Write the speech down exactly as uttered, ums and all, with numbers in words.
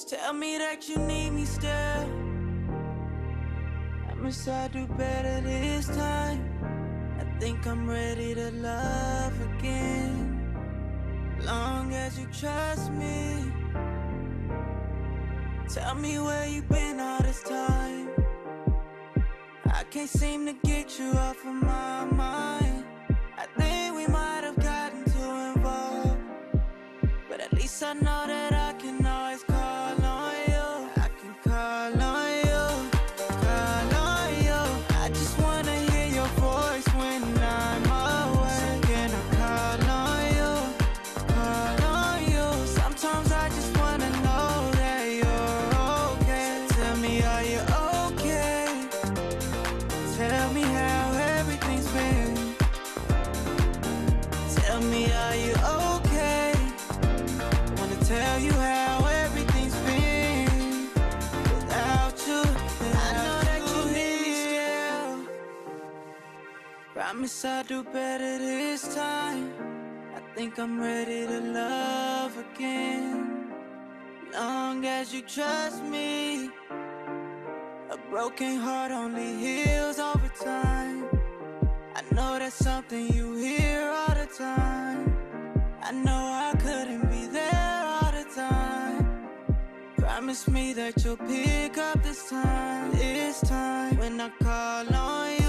Tell me that you need me still. I promise I'll do better this time. I think I'm ready to love again. Long as you trust me. Tell me where you been all this time. I can't seem to get you off of my mind. I think we might have gotten too involved, but at least I know that I can always call on you. I can call on you, call on you. I just wanna hear your voice when I'm away. So can I call on you, call on you? Sometimes I just wanna know that you're okay. So tell me, are you okay? Tell me how everything's been. Tell me, are you okay? Wanna tell you how everything's been without you. I know that you need me still. Promise I'll do better this time. I think I'm ready to love again. Long as you trust me. A broken heart only heals over time. I know that's something you hear all the time. I know I couldn't be there all the time. Promise me that you'll pick up this time, this time when I call on you.